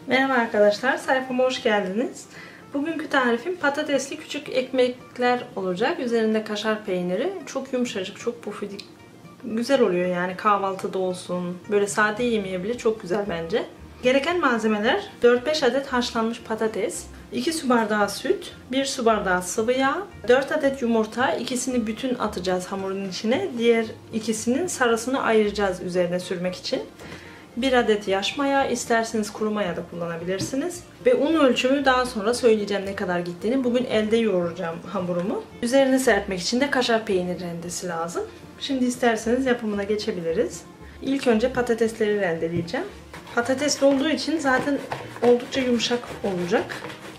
Merhaba arkadaşlar, sayfama hoş geldiniz. Bugünkü tarifim patatesli küçük ekmekler olacak. Üzerinde kaşar peyniri. Çok yumuşacık, çok pufidik. Güzel oluyor yani kahvaltıda olsun. Böyle sade yemeğe bile çok güzel bence. Gereken malzemeler 4-5 adet haşlanmış patates, 2 su bardağı süt, 1 su bardağı sıvı yağ, 4 adet yumurta, ikisini bütün atacağız hamurun içine. Diğer ikisinin sarısını ayıracağız üzerine sürmek için. 1 adet yaş maya, isterseniz kuru maya da kullanabilirsiniz. Ve un ölçümü daha sonra söyleyeceğim ne kadar gittiğini. Bugün elde yoğuracağım hamurumu. Üzerine serpmek için de kaşar peynir rendesi lazım. Şimdi isterseniz yapımına geçebiliriz. İlk önce patatesleri rendeleyeceğim. Patatesli olduğu için zaten oldukça yumuşak olacak.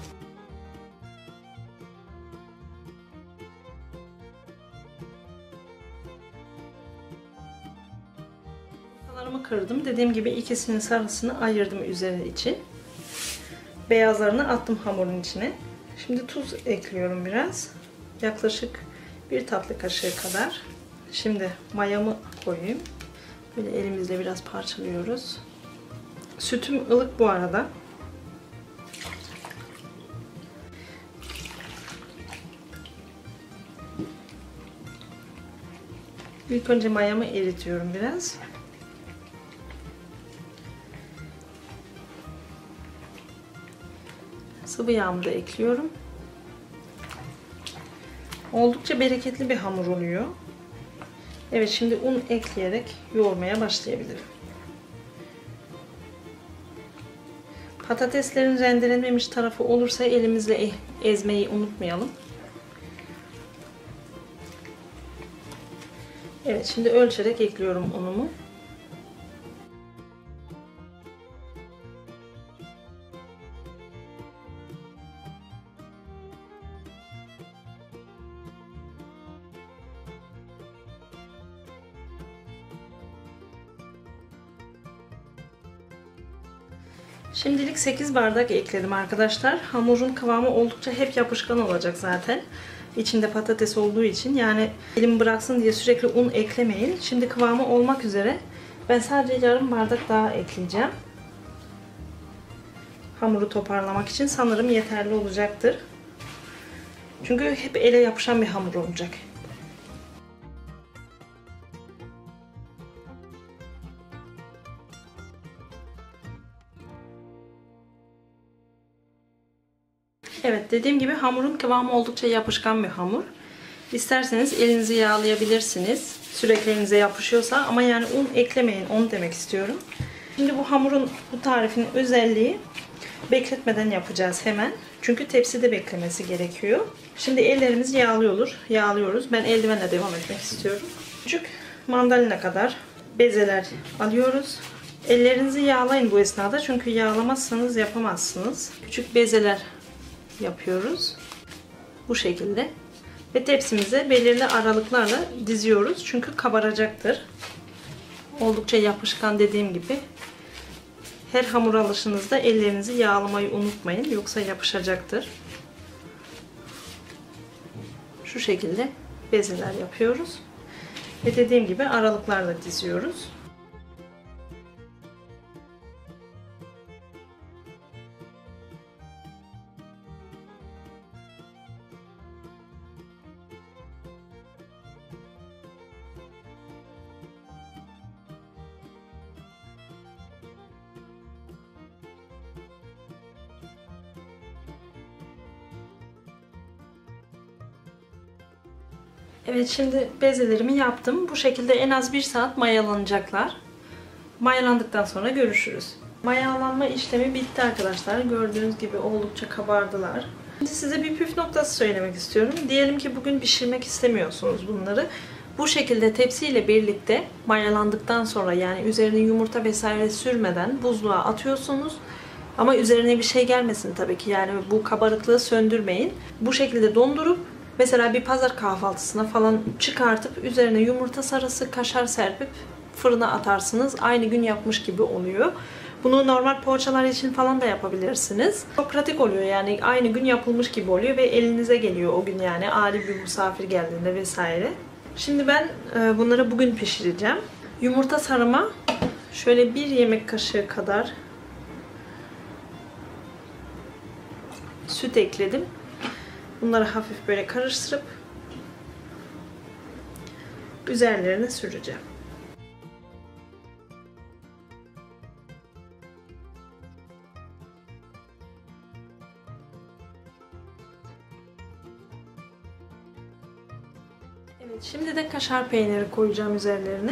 Yumurtalarımı kırdım. Dediğim gibi ikisinin sarısını ayırdım üzeri için. Beyazlarını attım hamurun içine. Şimdi tuz ekliyorum biraz. Yaklaşık 1 tatlı kaşığı kadar. Şimdi mayamı koyayım. Böyle elimizle biraz parçalıyoruz. Sütüm ılık bu arada. İlk önce mayamı eritiyorum biraz. Sıvı yağımı da ekliyorum. Oldukça bereketli bir hamur oluyor. Evet, şimdi un ekleyerek yoğurmaya başlayabilirim. Patateslerin rendelenmemiş tarafı olursa elimizle ezmeyi unutmayalım. Evet, şimdi ölçerek ekliyorum unumu. Şimdilik 8 bardak ekledim arkadaşlar. Hamurun kıvamı oldukça hep yapışkan olacak zaten. İçinde patates olduğu için, yani elim bıraksın diye sürekli un eklemeyin. Şimdi kıvamı olmak üzere. Ben sadece yarım bardak daha ekleyeceğim. Hamuru toparlamak için sanırım yeterli olacaktır. Çünkü hep ele yapışan bir hamur olacak. Evet, dediğim gibi hamurun kıvamı oldukça yapışkan bir hamur. İsterseniz elinizi yağlayabilirsiniz. Sürekli elinize yapışıyorsa, ama yani un eklemeyin, onu demek istiyorum. Şimdi bu hamurun, bu tarifin özelliği bekletmeden yapacağız hemen. Çünkü tepside beklemesi gerekiyor. Şimdi ellerimizi yağlıyoruz. Ben eldivenle devam etmek istiyorum. Küçük mandalina kadar bezeler alıyoruz. Ellerinizi yağlayın bu esnada, çünkü yağlamazsanız yapamazsınız. Küçük bezeler yapıyoruz. Bu şekilde. Ve tepsimize belirli aralıklarla diziyoruz. Çünkü kabaracaktır. Oldukça yapışkan, dediğim gibi. Her hamur alışınızda ellerinizi yağlamayı unutmayın. Yoksa yapışacaktır. Şu şekilde bezeler yapıyoruz. Ve dediğim gibi aralıklarla diziyoruz. Evet, şimdi bezelerimi yaptım. Bu şekilde en az 1 saat mayalanacaklar. Mayalandıktan sonra görüşürüz. Mayalanma işlemi bitti arkadaşlar. Gördüğünüz gibi oldukça kabardılar. Şimdi size bir püf noktası söylemek istiyorum. Diyelim ki bugün pişirmek istemiyorsunuz bunları. Bu şekilde tepsiyle birlikte mayalandıktan sonra, yani üzerine yumurta vesaire sürmeden buzluğa atıyorsunuz. Ama üzerine bir şey gelmesin tabii ki. Yani bu kabarıklığı söndürmeyin. Bu şekilde dondurup mesela bir pazar kahvaltısına falan çıkartıp üzerine yumurta sarısı, kaşar serpip fırına atarsınız. Aynı gün yapmış gibi oluyor. Bunu normal poğaçalar için falan da yapabilirsiniz. Çok pratik oluyor, yani aynı gün yapılmış gibi oluyor ve elinize geliyor o gün, yani ani bir misafir geldiğinde vesaire. Şimdi ben bunları bugün pişireceğim. Yumurta sarıma şöyle 1 yemek kaşığı kadar süt ekledim. Bunları hafif böyle karıştırıp üzerlerine süreceğim. Evet, şimdi de kaşar peyniri koyacağım üzerlerine.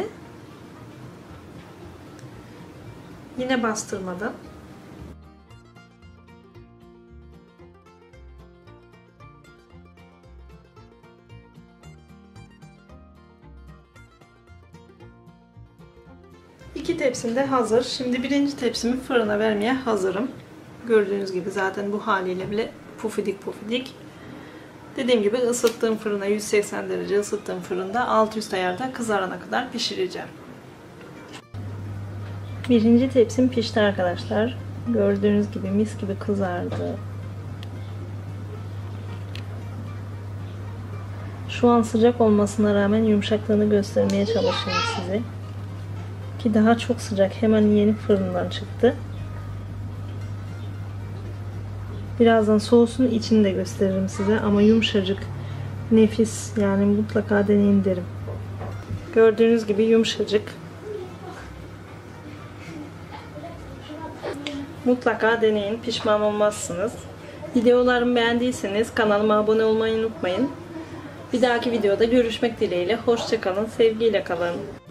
Yine bastırmadan. İki tepsim de hazır. Şimdi birinci tepsimi fırına vermeye hazırım. Gördüğünüz gibi zaten bu haliyle bile pufidik pufidik. Dediğim gibi ısıttığım fırına 180 derece ısıttığım fırında alt üst ayarda kızarana kadar pişireceğim. Birinci tepsim pişti arkadaşlar. Gördüğünüz gibi mis gibi kızardı. Şu an sıcak olmasına rağmen yumuşaklığını göstermeye çalışıyorum size. Ki daha çok sıcak. Hemen yeni fırından çıktı. Birazdan soğusun, içini de gösteririm size ama yumuşacık, nefis, yani mutlaka deneyin derim. Gördüğünüz gibi yumuşacık. Mutlaka deneyin, pişman olmazsınız. Videolarımı beğendiyseniz kanalıma abone olmayı unutmayın. Bir dahaki videoda görüşmek dileğiyle. Hoşça kalın, sevgiyle kalın.